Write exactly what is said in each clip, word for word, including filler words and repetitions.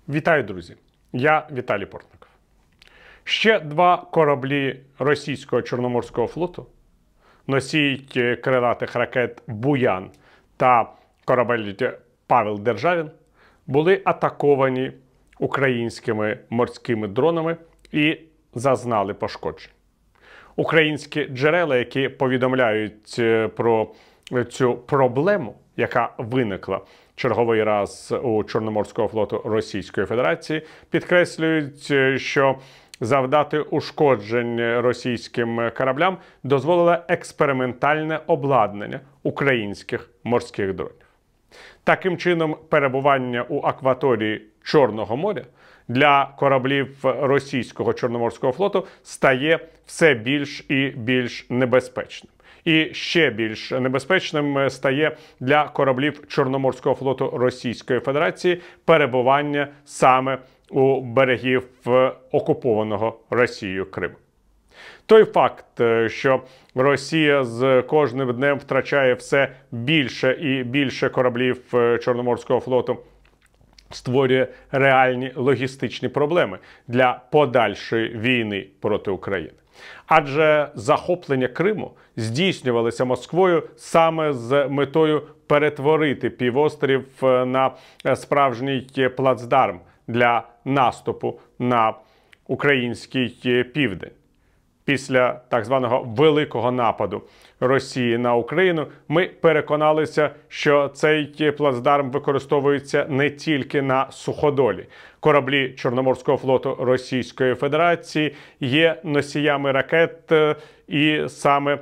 Вітаю, друзі! Я Віталій Портников. Ще два кораблі російського Чорноморського флоту, носій крилатих ракет «Буян» та корабель «Павел Державін» були атаковані українськими морськими дронами і зазнали пошкоджень. Українські джерела, які повідомляють про цю проблему, яка виникла черговий раз у Чорноморського флоту Російської Федерації, підкреслюють, що завдати ушкоджень російським кораблям дозволило експериментальне обладнання українських морських дронів. Таким чином, перебування у акваторії Чорного моря для кораблів російського Чорноморського флоту стає все більш і більш небезпечним. І ще більш небезпечним стає для кораблів Чорноморського флоту Російської Федерації перебування саме у берегів окупованого Росією Криму. Той факт, що Росія з кожним днем втрачає все більше і більше кораблів Чорноморського флоту, створює реальні логістичні проблеми для подальшої війни проти України. Адже захоплення Криму здійснювалося Москвою саме з метою перетворити півострів на справжній плацдарм для наступу на український південь. Після так званого великого нападу Росії на Україну ми переконалися, що цей плацдарм використовується не тільки на суходолі. Кораблі Чорноморського флоту Російської Федерації є носіями ракет, і саме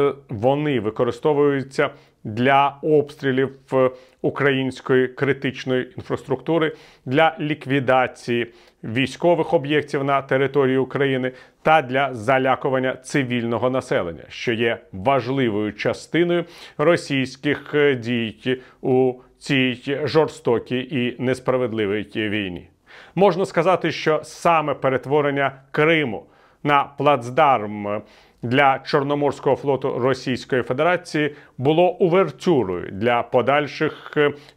вони використовуються для обстрілів української критичної інфраструктури, для ліквідації військових об'єктів на території України та для залякування цивільного населення, що є важливою частиною російських дій у цій жорстокій і несправедливій війні. Можна сказати, що саме перетворення Криму на плацдарм для Чорноморського флоту Російської Федерації було увертюрою для подальших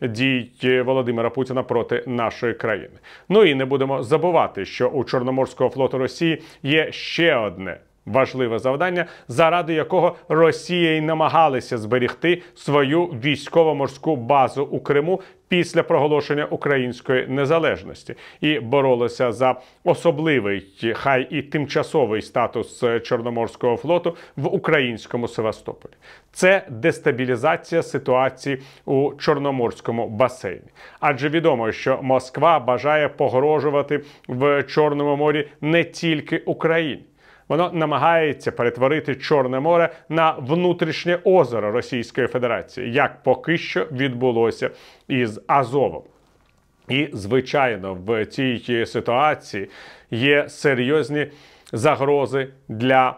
дій Володимира Путіна проти нашої країни. Ну і не будемо забувати, що у Чорноморського флоту Росії є ще одне важливе завдання, заради якого Росія й намагалася зберегти свою військово-морську базу у Криму після проголошення української незалежності і боролася за особливий, хай і тимчасовий статус Чорноморського флоту в українському Севастополі. Це дестабілізація ситуації у Чорноморському басейні. Адже відомо, що Москва бажає погрожувати в Чорному морі не тільки Україні. Воно намагається перетворити Чорне море на внутрішнє озеро Російської Федерації, як поки що відбулося із Азовом. І, звичайно, в цій ситуації є серйозні загрози для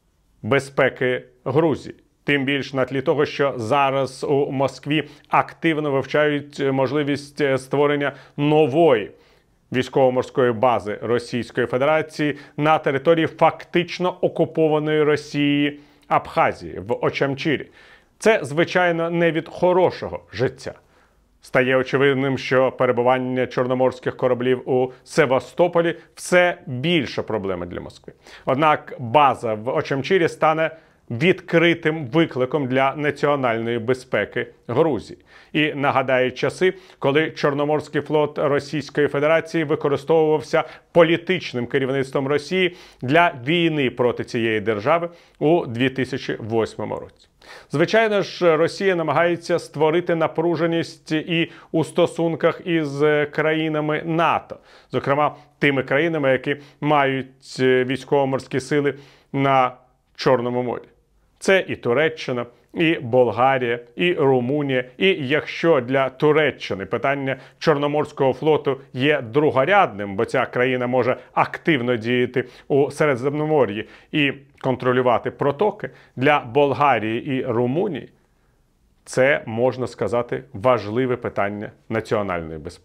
безпеки Грузії. Тим більш на тлі того, що зараз у Москві активно вивчають можливість створення нової військово-морської бази Російської Федерації на території фактично окупованої Росії Абхазії в Очамчирі. Це, звичайно, не від хорошого життя. Стає очевидним, що перебування чорноморських кораблів у Севастополі все більша проблема для Москви. Однак база в Очамчирі стане відкритим викликом для національної безпеки Грузії. І нагадає часи, коли Чорноморський флот Російської Федерації використовувався політичним керівництвом Росії для війни проти цієї держави у дві тисячі восьмому році. Звичайно ж, Росія намагається створити напруженість і у стосунках із країнами НАТО, зокрема тими країнами, які мають військово-морські сили на Чорному морі. Це і Туреччина, і Болгарія, і Румунія. І якщо для Туреччини питання Чорноморського флоту є другорядним, бо ця країна може активно діяти у Середземномор'ї і контролювати протоки, для Болгарії і Румунії це, можна сказати, важливе питання національної безпеки.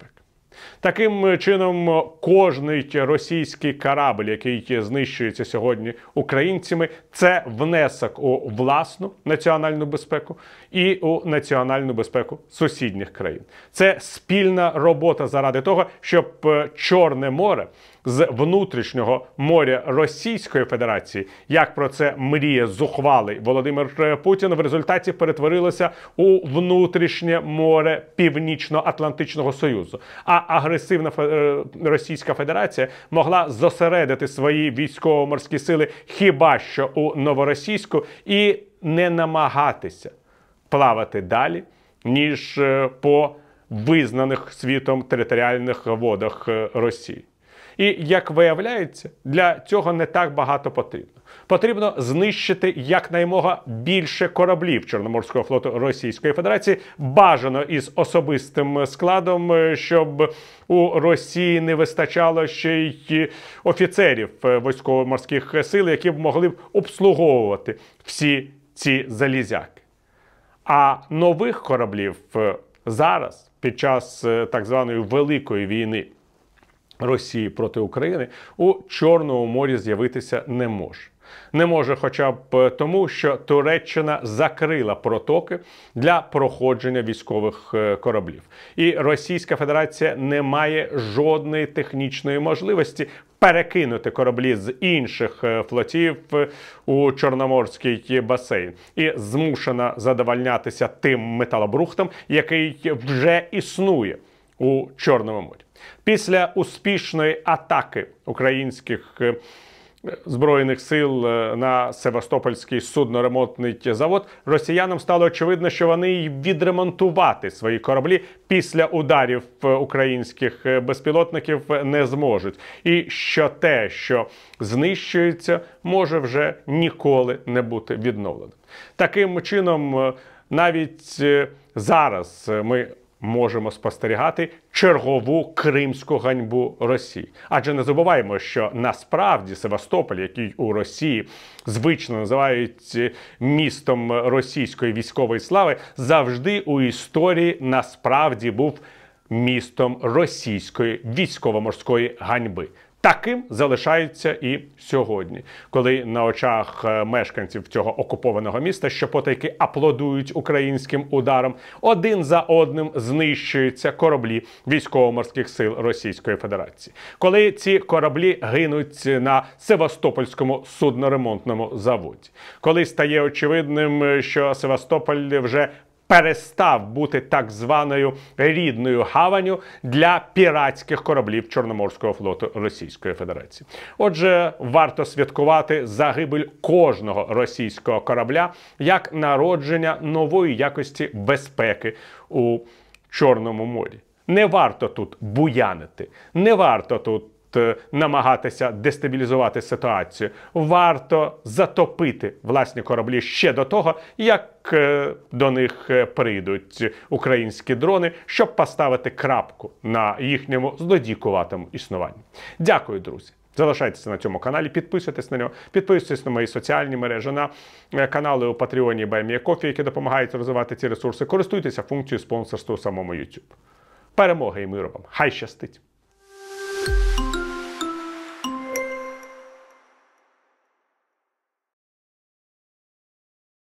Таким чином, кожний російський корабль, який знищується сьогодні українцями, це внесок у власну національну безпеку і у національну безпеку сусідніх країн. Це спільна робота заради того, щоб Чорне море з внутрішнього моря Російської Федерації, як про це мріє зухвалий Володимир Путін, в результаті перетворилося у внутрішнє море Північно-Атлантичного Союзу. А агресивна Російська Федерація могла зосередити свої військово-морські сили хіба що у Новоросійську і не намагатися плавати далі, ніж по визнаних світом територіальних водах Росії. І, як виявляється, для цього не так багато потрібно. Потрібно знищити якнаймога більше кораблів Чорноморського флоту Російської Федерації, бажано із особистим складом, щоб у Росії не вистачало ще й офіцерів військово-морських сил, які б могли б обслуговувати всі ці залізяки. А нових кораблів зараз, під час так званої Великої війни Росії проти України, у Чорному морі з'явитися не може. Не може хоча б тому, що Туреччина закрила протоки для проходження військових кораблів. І Російська Федерація не має жодної технічної можливості перекинути кораблі з інших флотів у Чорноморський басейн. І змушена задовольнятися тим металобрухтом, який вже існує у Чорному морі. Після успішної атаки українських Збройних сил на Севастопольський судноремонтний завод, росіянам стало очевидно, що вони й відремонтувати свої кораблі після ударів українських безпілотників не зможуть. І що те, що знищується, може вже ніколи не бути відновленим. Таким чином, навіть зараз ми можемо спостерігати чергову кримську ганьбу Росії. Адже не забуваємо, що насправді Севастополь, який у Росії звично називають містом російської військової слави, завжди у історії насправді був містом російської військово-морської ганьби. Таким залишається і сьогодні, коли на очах мешканців цього окупованого міста, що потайки аплодують українським ударам, один за одним знищуються кораблі військово-морських сил Російської Федерації. Коли ці кораблі гинуть на Севастопольському судноремонтному заводі. Коли стає очевидним, що Севастополь вже перестав бути так званою рідною гаванню для піратських кораблів Чорноморського флоту Російської Федерації. Отже, варто святкувати загибель кожного російського корабля як народження нової якості безпеки у Чорному морі. Не варто тут буянити, не варто тут намагатися дестабілізувати ситуацію. Варто затопити власні кораблі ще до того, як до них прийдуть українські дрони, щоб поставити крапку на їхньому злодійкуватому існуванні. Дякую, друзі. Залишайтеся на цьому каналі, підписуйтесь на нього, підписуйтесь на мої соціальні мережі, на канали у Патреоні і BuyMeACoffee, які допомагають розвивати ці ресурси. Користуйтеся функцією спонсорства у самому YouTube. Перемоги і миру вам! Хай щастить!